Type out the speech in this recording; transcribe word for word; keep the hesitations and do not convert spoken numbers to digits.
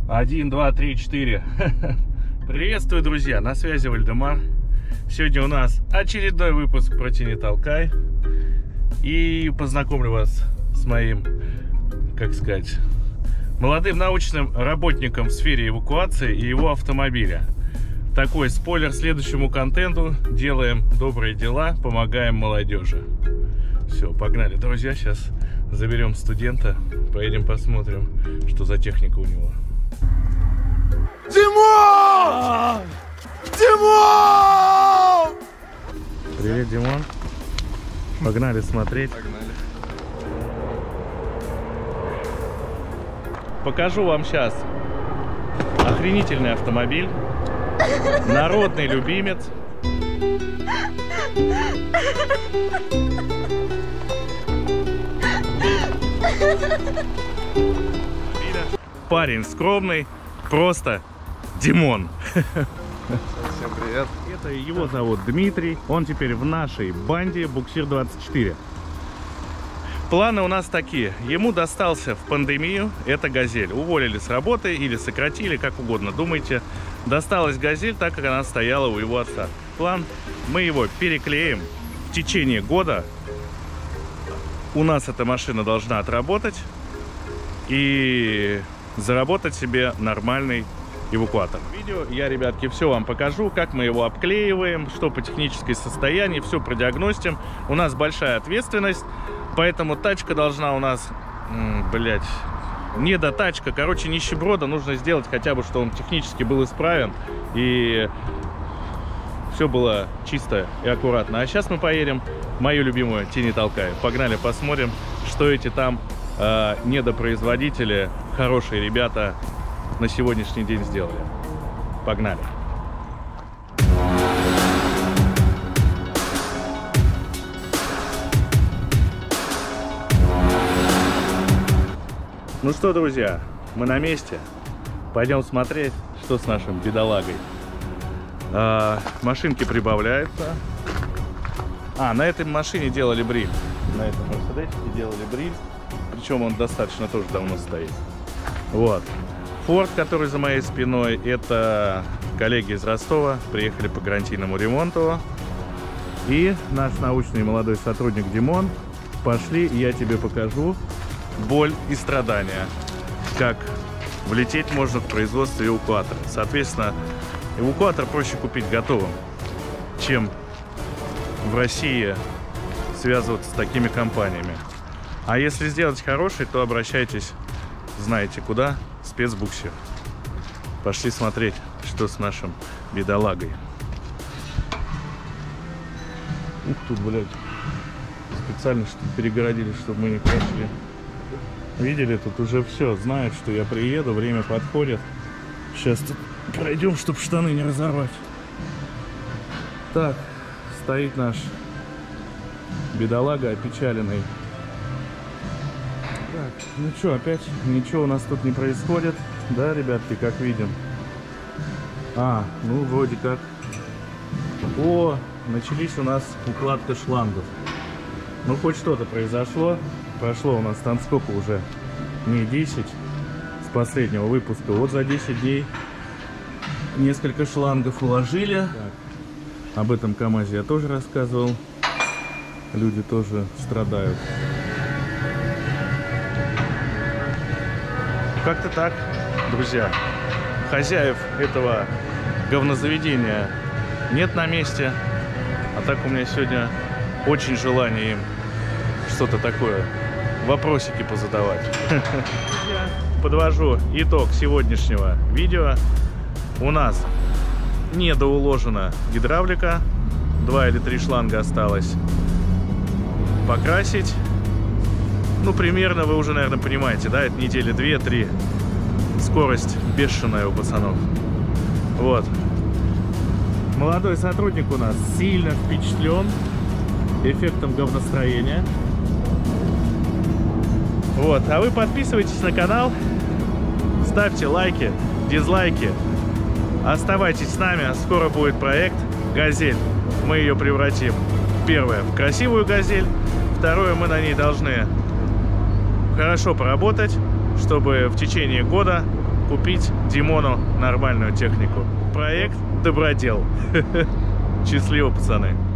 Один, два, три, четыре. Приветствую, друзья, на связи Вальдемар. Сегодня у нас очередной выпуск про «Не толкай». И познакомлю вас с моим, как сказать, молодым научным работником в сфере эвакуации и его автомобиля. Такой спойлер следующему контенту. Делаем добрые дела, помогаем молодежи. Все, погнали, друзья. Сейчас заберем студента, поедем посмотрим, что за техника у него. Димон! Димон! Привет, Димон. Погнали смотреть. Погнали. Покажу вам сейчас охренительный автомобиль. Народный любимец. Парень скромный, просто Димон. Всем привет. Это его зовут Дмитрий. Он теперь в нашей банде Буксир двадцать четыре. Планы у нас такие. Ему достался в пандемию это «Газель». Уволили с работы или сократили, как угодно думайте. Досталась «Газель» так, как она стояла у его отца. План: мы его переклеим в течение года. У нас эта машина должна отработать и заработать себе нормальный эвакуатор. В видео я, ребятки, все вам покажу, как мы его обклеиваем, что по технической состоянию, все продиагностим. У нас большая ответственность, поэтому тачка должна у нас, блять, не до тачка, короче, нищеброда. Нужно сделать хотя бы, что он технически был исправен и все было чисто и аккуратно. А сейчас мы поедем в мою любимую «Не толкай». Погнали, посмотрим, что эти там э, недопроизводители, хорошие ребята, на сегодняшний день сделали. Погнали. Ну что, друзья, мы на месте. Пойдем смотреть, что с нашим бедолагой. А, машинки прибавляются. А, на этой машине делали бриль. На этом мерседесике делали бриль. Причем он достаточно тоже давно стоит. Вот. Форд, который за моей спиной, это коллеги из Ростова. Приехали по гарантийному ремонту. И наш научный молодой сотрудник Димон. Пошли, я тебе покажу боль и страдания. Как влететь можно в производство эвакуатора. Соответственно, эвакуатор проще купить готовым, чем в России связываться с такими компаниями. А если сделать хороший, то обращайтесь, знаете куда, спецбуксир. Пошли смотреть, что с нашим бедолагой. Ух, тут, блядь, специально что перегородили, чтобы мы не прошли. Видели, тут уже все, знают, что я приеду, время подходит. Сейчас тут пройдем, чтобы штаны не разорвать. Так, стоит наш бедолага опечаленный. Так, ну что, опять ничего у нас тут не происходит, да, ребятки, как видим. А, ну вроде как. О, начались у нас укладка шлангов. Ну хоть что-то произошло. Прошло у нас там сколько уже? Не десять с последнего выпуска. Вот за десять дней несколько шлангов уложили. Так. Об этом КамАЗе я тоже рассказывал. Люди тоже страдают. Как-то так, друзья. Хозяев этого говнозаведения нет на месте. А так у меня сегодня очень желание им что-то такое, вопросики позадавать. Подвожу итог сегодняшнего видео. У нас недоуложена гидравлика. Два или три шланга осталось покрасить. Ну, примерно, вы уже, наверное, понимаете, да? Это недели две-три. Скорость бешеная у пацанов. Вот. Молодой сотрудник у нас сильно впечатлен эффектом говностроения. Вот. А вы подписывайтесь на канал, ставьте лайки, дизлайки. Оставайтесь с нами. Скоро будет проект «Газель». Мы ее превратим, первое, в красивую «Газель». Второе, мы на ней должны хорошо поработать, чтобы в течение года купить Димону нормальную технику. Проект Добродел. Счастливо, пацаны.